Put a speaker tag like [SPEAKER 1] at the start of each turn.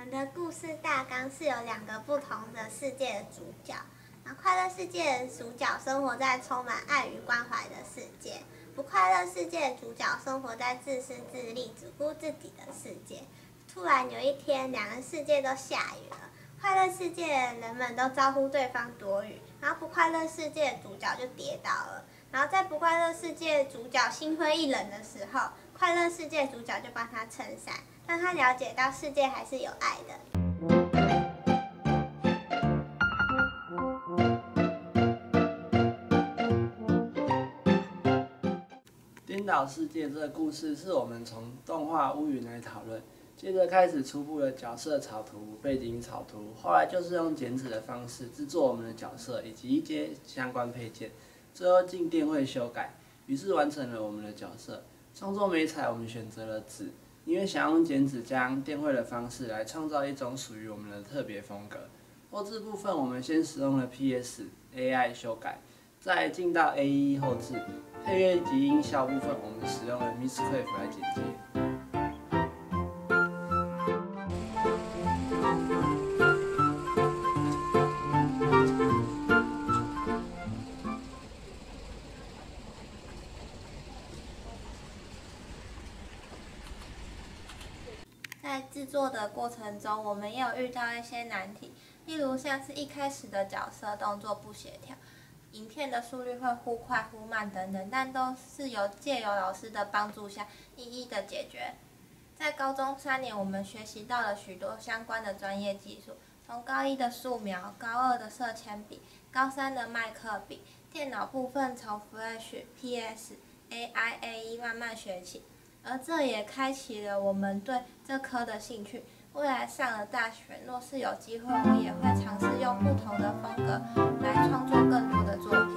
[SPEAKER 1] 们的故事大纲是有两个不同的世界的主角。快乐世界的主角生活在充满爱与关怀的世界，不快乐世界的主角生活在自私自利、只顾自己的世界。突然有一天，两个世界都下雨了。快乐世界的人们都招呼对方躲雨，然后不快乐世界的主角就跌倒了。然后在不快乐世界的主角心灰意冷的时候，快乐世界的主角就帮他撑伞，让他了解到世界还是有爱的。
[SPEAKER 2] 颠倒世界这个故事是我们从动画乌云来讨论，接着开始初步的角色草图、背景草图，后来就是用剪纸的方式制作我们的角色以及一些相关配件，最后进电绘修改，于是完成了我们的角色。创作媒材我们选择了纸，因为想用剪纸加上电绘的方式来创造一种属于我们的特别风格。后置部分我们先使用了 PS、AI 修改，再进到 AE 后置。配乐及音效部分，我们使用了 Mixcraft 来剪接。
[SPEAKER 1] 在制作的过程中，我们也有遇到一些难题，例如像是一开始的角色动作不协调，影片的速率会忽快忽慢等等，但都是借由老师的帮助下一一的解决。在高中3年，我们学习到了许多相关的专业技术，从高1的素描、高2的色铅笔、高3的麦克笔，电脑部分从 Flash、PS、AI、AE 慢慢学起，而这也开启了我们对这科的兴趣。未来上了大学，若是有机会，我也会尝试用不同的风格来创作更多的作品。